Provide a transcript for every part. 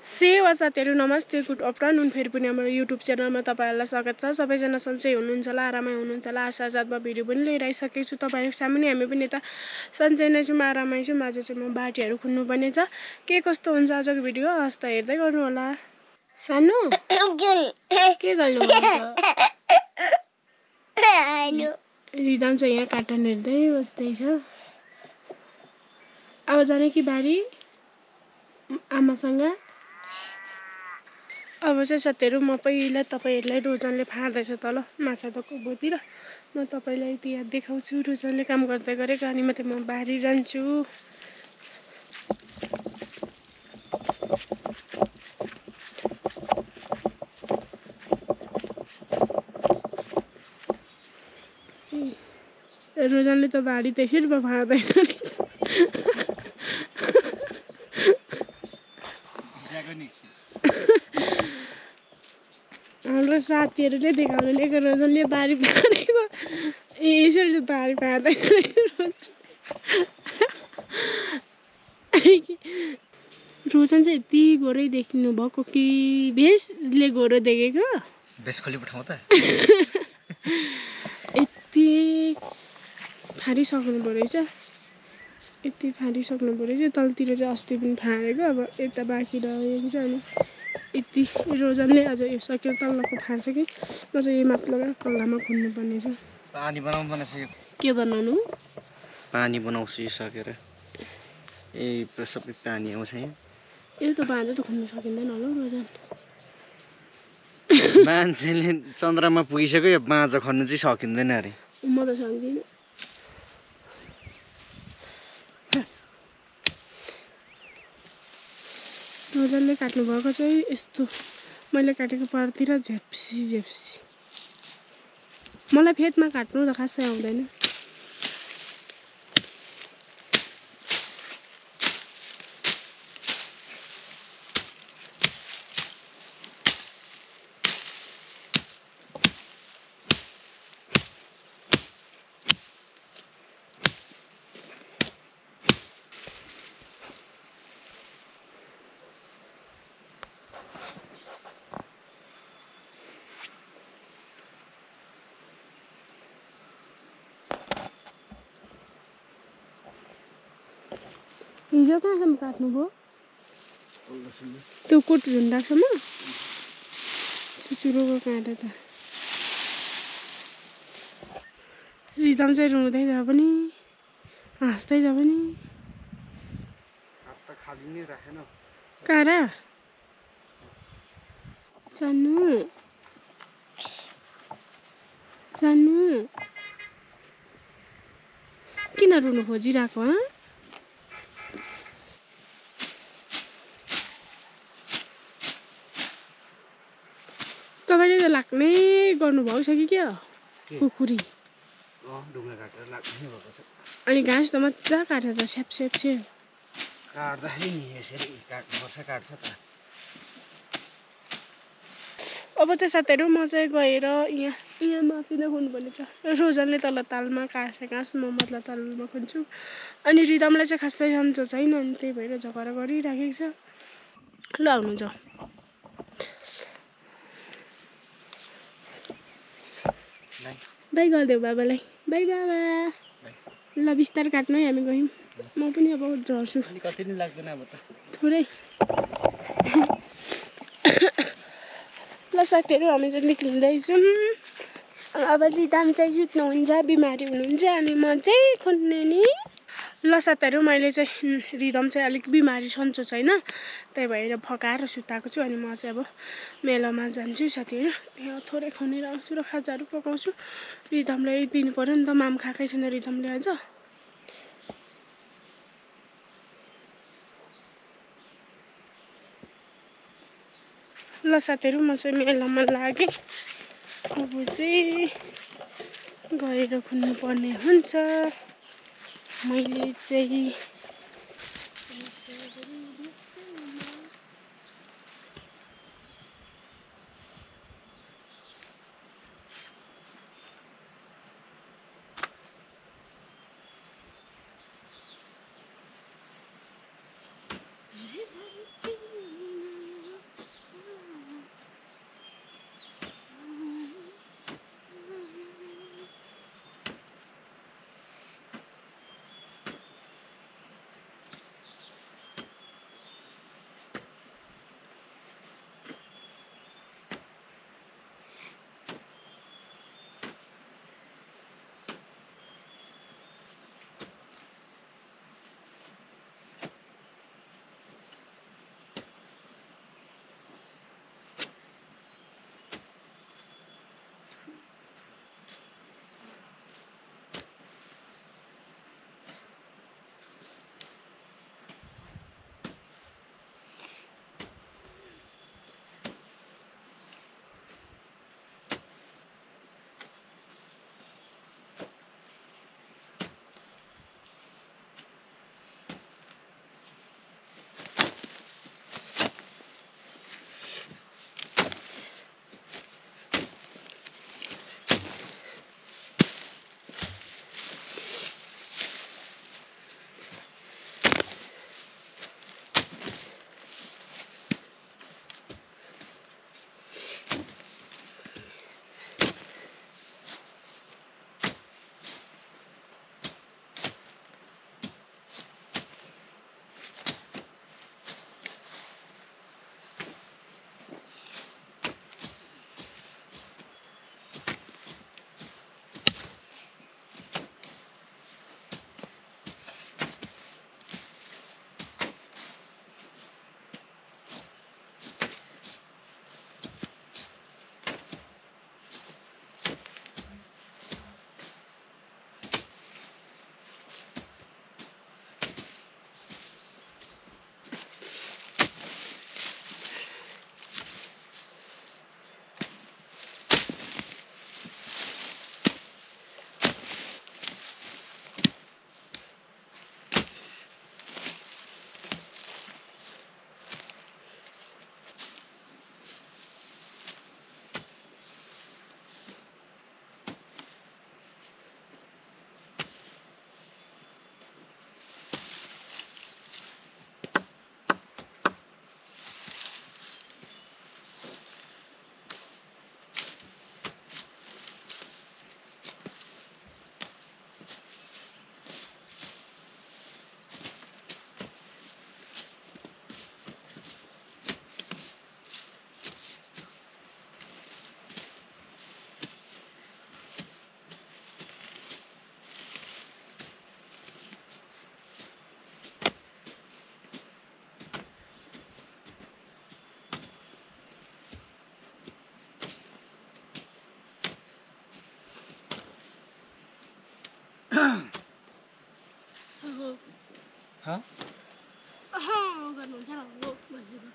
सेवा साथीहरु नमस्ते गुड आफ्टरनुन फेरि पनि हाम्रो युट्युब च्यानलमा तपाईहरुलाई स्वागत छ सबैजना सन्चै हुनुहुन्छ होला आरामै हुनुहुन्छ होला आशा साथमा भिडियो पनि लिएर आइसकेको छु तपाईहरुको सामुन्ने हामी पनि यता सन्चै नै छौं आरामै छौं आज चाहिँ म बाटीहरु खुन्नु पर्ने छ के कस्तो हुन्छ आजको भिडियो हस्ता हेर्दै गर्नु होला सानो के गर्नु रिदम चाहिँ यहाँ कार्टुन हेर्दै बस्दै छ अब जाने कि बारी आमासँग अब चाहिँ साथीहरु म पहिला तपाईहरुलाई रोजनले फाड्दैछ तल माछा तको बोतिर म तपाईलाई त्यहाँ देखाउँछु रोजनले काम गर्दै गरेको अनि मात्रै म बारी जान्छु रोजनले त बारी त्यसरी पो फाड्दैन रहेछ हाम्रो साथीहरुले देखाउनु लिएको रोजनले बारी फाडेको यसरी बारी फाड्दैन रोजन चाहिँ यति गोरै देख्नु भएको कि भेषले गोरो देखेको भेषखोली पठाउ त यति फाडिसक्नु पर्यो रहेछ यति फाडिसक्नु पर्यो रहेछ तलतिर चाहिँ अस्ति पनि फाडेको अब यता बाँकी रहेको छ अनि यति रोजनले आज यो सकेर तल्लोको फाड्छ कि म चाहिँ यो माथिल्लो कल्लामा खुन्नु पर्ने छ पानी बनाउनु पर्ने छ के बनाउनु पानी बनाउँछु यो सकेर ए सबै पानी आउँछ यहाँ यो त बाँझो त खुन्नु सकिँदैन होला रोजन मान्छेले चन्द्रमा पुगिसक्यो यो बाँझो खन्नु चाहिँ सकिँदैन अरे म त सक्दिनँ रोजनले काट्नु भएको चाहिँ यस्तो मैले काटेको परतिर झेप्सी मलाई फेदमा काट्नु त खासै आउँदैन हिजो कहाँसम्म काट्नुभयो त्यो कोट झुन्डाकसम्म चुचुरोको काँटा त रिदम चाहिँ रुँदै जा पनि हाँस्दै जा पनि काँडा सानु किन रुनु खोजिरहेको तपाईले त लाग्नै गर्नुभएको छ कि क्या कुकुरी अनि घाँस त मजा काटेर त स्याप अब चाहिँ साथीहरु म चाहिँ गएर यहाँ माथि नै खुन्नुपर्ने छ रोजनले तल तालमा काट्छ घाँस म मतलब तालमा खुन्छु अनि रिदमलाई चाहिँ खासै सन्चो छैन अनि त्यही भएर झगडा गरिराखेको छ ल आउनु जाऊ बाई गरिदेऊ बाबालाई बाई बाबा ल बिस्तारै काट्नु है हामी गयौँ म पनि अब झर्छु कति दिन लाग्दैन अब त थोरै ल साथीहरु हामी चाहिँ निक्लिँदैछौँ अब रिदम चाहिँ सुत्नुहुन्छ बिमारी हुनुहुन्छ अनि म चाहिँ खुन्ने नि ल साथीहरु मैले चाहिँ रिदम चाहिँ अलिक बिमारी सन्चो छैन त्यही भएर फकाएर सुताएको छु अनि म चाहिँ अब मेलामा जान्छु साथीहरु यहाँ थोरै खनेर आउँछु र खाजाहरू पकाउँछु रिदमलाई दिनु पर्यो नि त माम खाएकै छैन रिदमले आज ल साथीहरु म चाहिँ मेलामा लागेँ अब चाहिँ गएर खुन्नु पर्ने हुन्छ मैले चाहिँ गर्नुहुन्छ हो भन्छु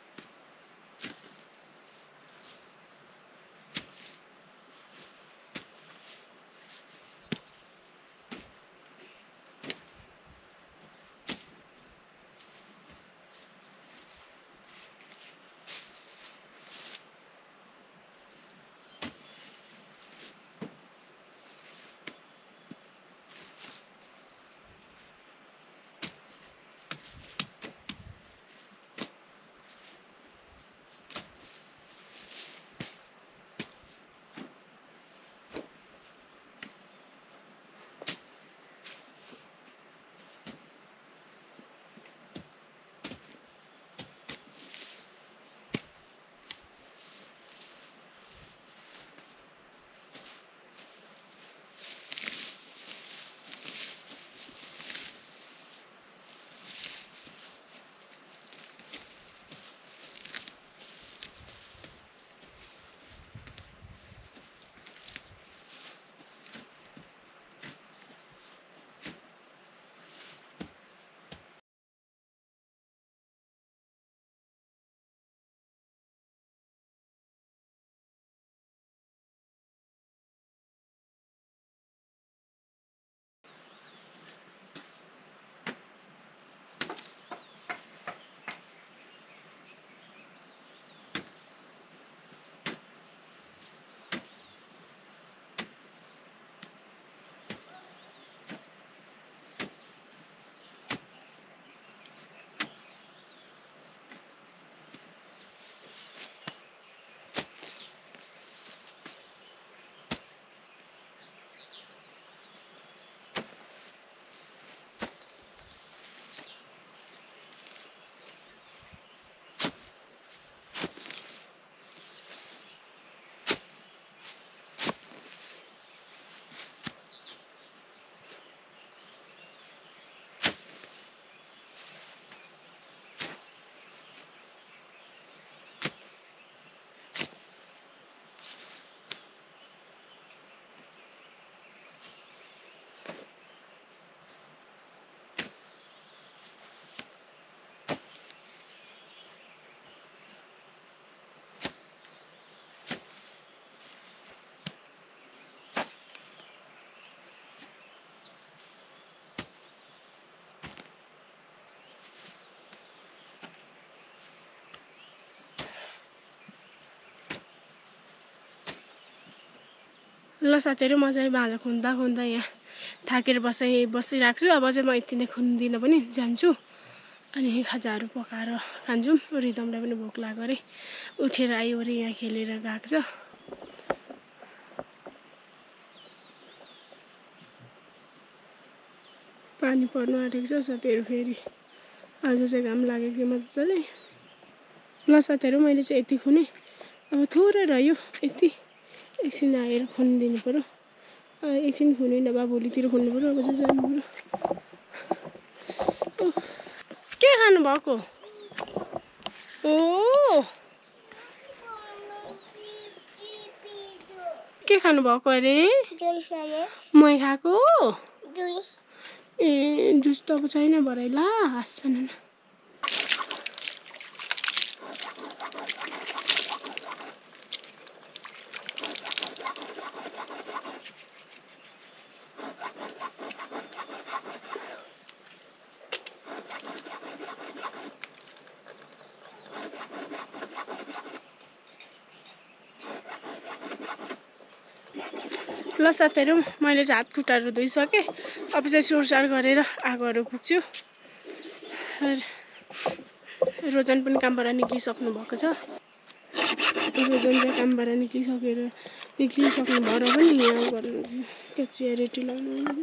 ल साथीहरु म चाहिँ भाँडा खुन्दा खुन्दा यहाँ थाकेर बसिरहेको छु अब चाहिँ म यति नै खुन्दिन पनि जान्छु अनि खाजाहरू पकाएर खान्छु रिदमलाई पनि भोक लाग्यो अरे उठेर आयो अरे यहाँ खेलेर गएको छ पानी पर्नु आँटेको छ साथीहरु फेरि आज चाहिँ घाम लाग्यो कि मजाले ल साथीहरु मैले चाहिँ यति खुने अब थोरै रह्यो यति एकछिन आएर खुनिदिनु पर्यो एकछिन खुने नभए भोलितिर खुन्नु पर्यो अब चाहिँ जानु पर्यो के खानु भएको ओ के खानु भएको अरे मै खाएको ए जुस त अब छैन भरे ल हाँस भन न ल साथीहरु मैले चाहिँ हात खुट्टाहरू धोइसकेँ अब चाहिँ सोरसार गरेर आगोहरू फुक्छु रोजन पनि कामबाट निक्लिसक्नु भएको छ रोजन चाहिँ कामबाट निक्लिसक्नु भएर पनि यहाँ गर्नु के चियारेटी लाउनु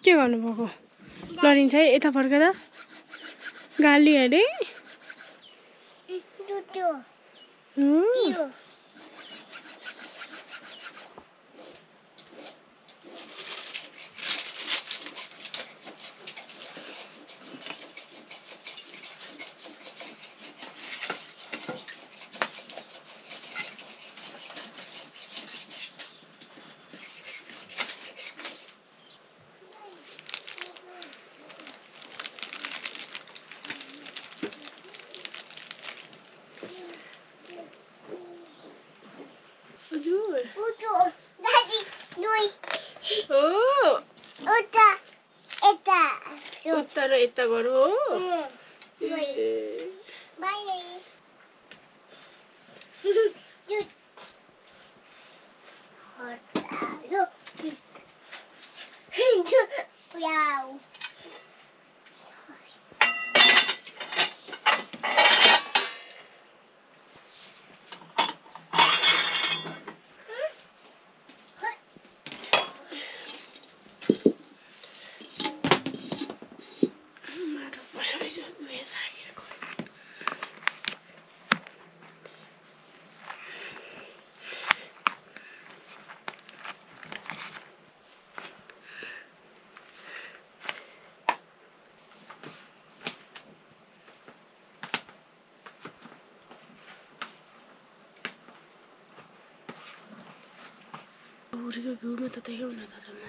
के गर्नुभएको लरिन्छ है यता फर्केर गाली अरे उत्तर यता गरौ हो 우리가 그거만 더 태어나다잖아.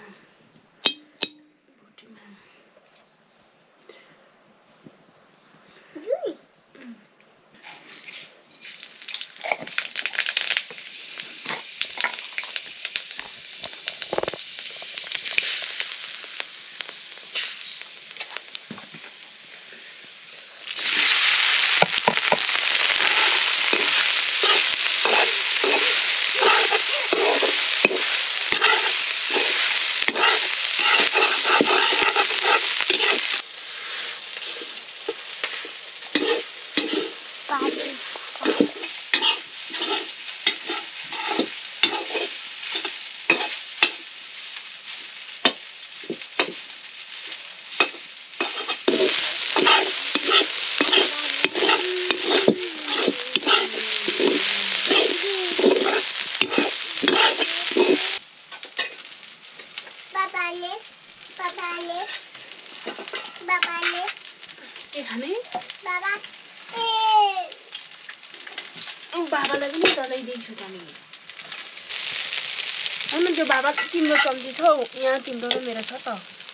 बाबालाई पनि डराइदिएको छु त नि हैन त्यो बाबा तिम्रो चम्ची छ यहाँ तिम्रो र मेरो छ त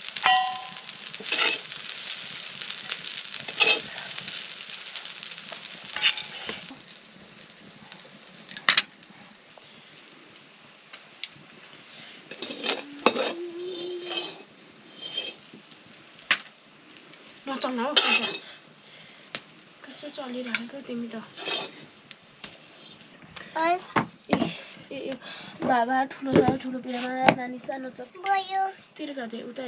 नचल्न हौ कस्तो चलिरहेको तिमी त बाबा ठुलो छ ठुलो पिरामा नानी सानो छ तेरो घर उता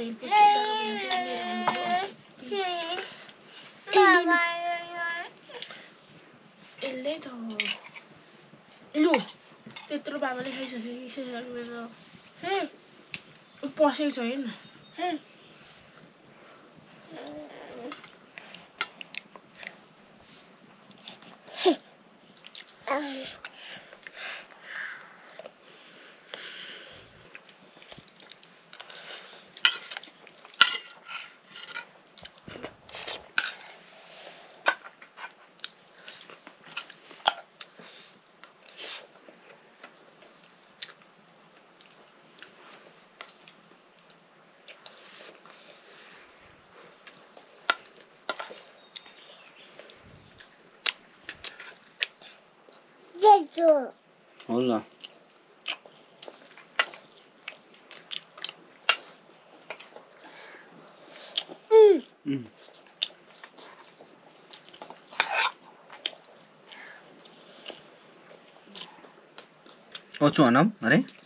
यसले त लु त्यत्रो बाबाले खाइसक्यो पसेको छ हेर्न होला 어쭈 안 함? 아래?